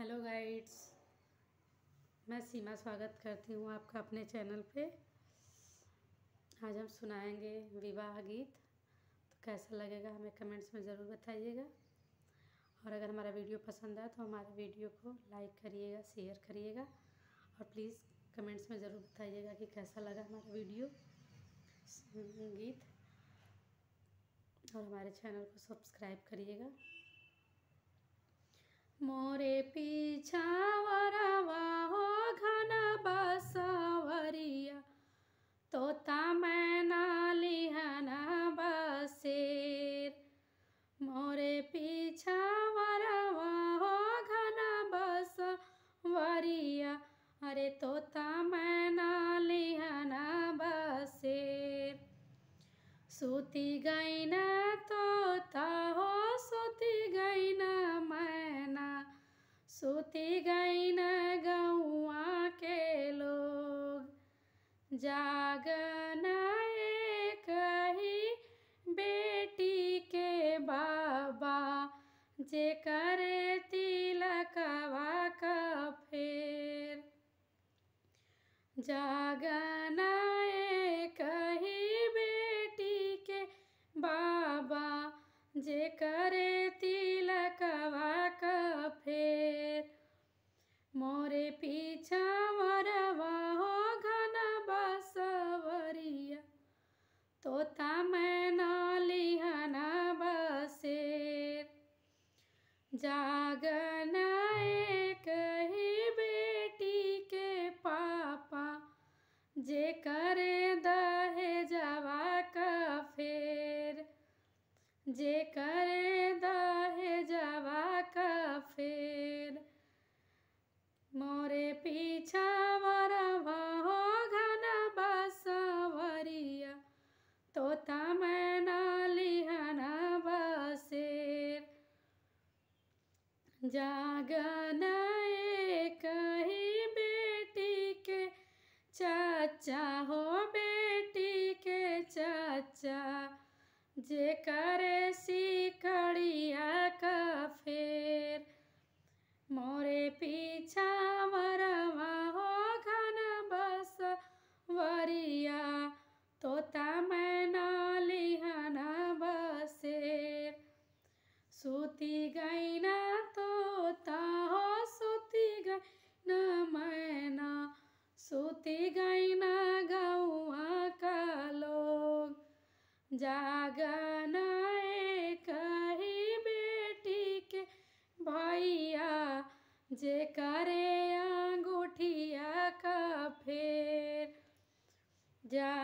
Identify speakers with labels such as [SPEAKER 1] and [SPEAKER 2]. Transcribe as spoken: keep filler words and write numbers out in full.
[SPEAKER 1] Hello guides, मैं सीमा स्वागत करती हूँ आपका अपने चैनल पे। आज हम सुनाएंगे विवाह गीत। तो कैसा लगेगा हमें कमेंट्स में ज़रूर बताइएगा। और अगर हमारा वीडियो पसंद आए तो हमारे वीडियो को लाइक करिएगा, शेयर करिएगा और प्लीज़ कमेंट्स में ज़रूर बताइएगा कि कैसा लगा हमारा वीडियो गीत। और हमारे चैनल को सब्सक्राइब करिएगा। मोरे पीछावरवा हो घन बसवरिया, तोता मैना लिहन बसेर। मोरे पीछावरवा हो घन बसवरिया, अरे तोता मैना लिहन बसेर। सूती गई न तोता हो सूती गई न मैना, सूती गई न गौआ के लोग। जागन एक ही बेटी के बाबा, जे करे तिलकवा का फेर। जागन एक ही बेटी के बाबा, जे करे तिलकवा का फेर। मोरे पीछा वरवा हो घन बसवरिया, तोता मैना लिहन बसेर। जागन एक ही बेटी के पापा, जे करे दहेजवा का फेर। जे करे दहेजवा का फेर। मोरे पीछा वरवा हो घन बसवरिया, तोता मैना लिहन बसेर। जागन एक ही बेटी के चाचा हो बेटी के चाचा, जे करे सिकड़िया का फेर। मोरे पीछा वरवा हो घन बसवरिया, तोता मैना लिहन बसेर। सूती गई न तोता हो सूती गई न मैना, सूती गई न गौआ का लोग। जागन एक ही बेटी के भैया, जे करे अंगूठिया का फेर। जा